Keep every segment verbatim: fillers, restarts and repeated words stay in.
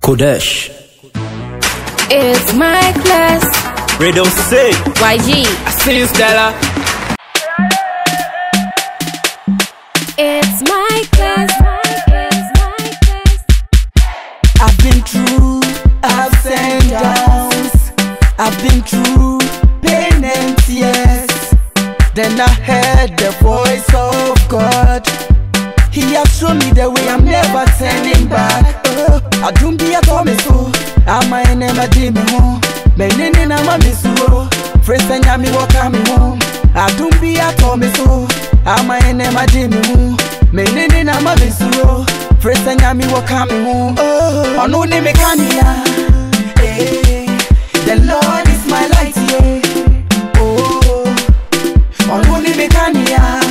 Kodesh. It's Miklez. Radio Muziq. Y G. I see you, Stella. It's Miklez. I've been through ups and downs. I've been through pain and tears. Then I heard the voice of God. He has shown me the way, I'm never turning back. Oh, I don't be a Thomas. I'm a never dream home. Benini na mamisuro. Fresh and yami walk me home. I don't be a Thomas. I'm a never dream home. Benini na mamisuro. Fresh and yami walk me home. Oh, no name mekania. Hey, the Lord is my light. Yeah. Oh, no name mekania.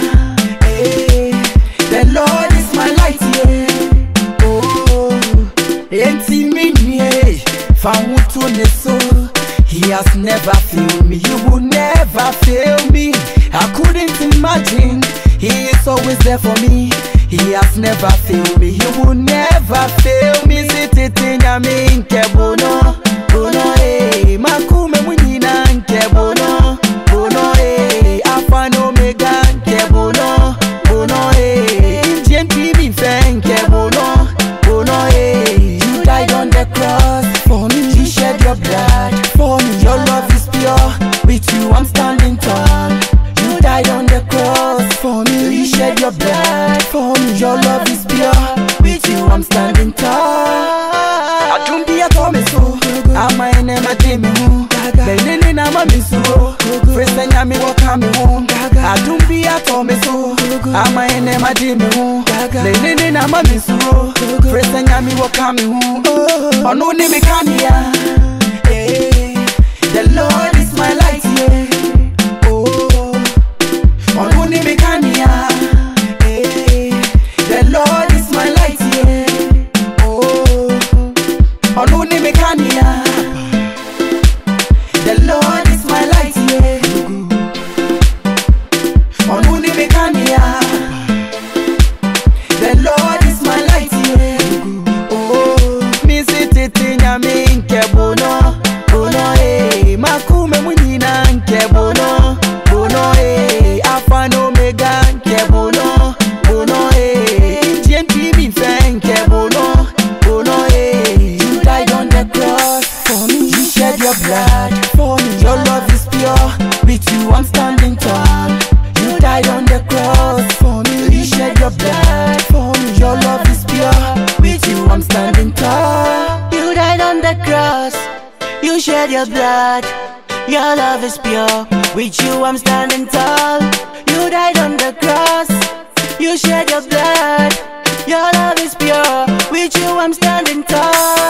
Hey, the Lord is my light. Yeah. Oh, enti minye, found to the soul. He has never failed me. He will never fail me. I couldn't imagine. He is always there for me. He has never failed me. He will never fail me. Sitting in me bono, bono eh. Makume munina nke bono, bono eh. Alpha and Omega nke bono, bono eh. Indian T V fan nke bono, bono eh. You died on the cross for me. You shed your blood for me. Your love is pure. With you I'm standing tall. You died on the cross for me. You shed your blood for me. Your love is pure. With you I'm standing tall. I don't be a Thomas. I'm a enema dream home. Benini na mamisuro. Fresh and yami walk me home. I don't be a Thomas. I'm a enema dream home. Benini na mamisuro. Fresh and yami walk me home. Oh no name mekania. Hey, the Lord is my light. Yeah. Oh, oh no name mekania. Hey, the Lord is my light. Yeah. Oh, oh no name mekania. The Lord is my light, yeah. On who name mekania. The Lord is my light, yeah. Oh, me sitting ya me nke bono, bono eh. Makume munina nke bono, bono eh. Alpha and Omega nke bono, bono eh. Indian T V fan nke bono, bono eh. You died on the cross for me. You shed your blood for me. Your love is pure. With you I'm standing tall. You died on the cross for me. You shed your blood for me. Your love is pure. With you I'm standing tall. You died on the cross. You shed your blood. Your love is pure. With you I'm standing tall. You died on the cross. You shed your blood. Your love is pure. With you I'm standing tall.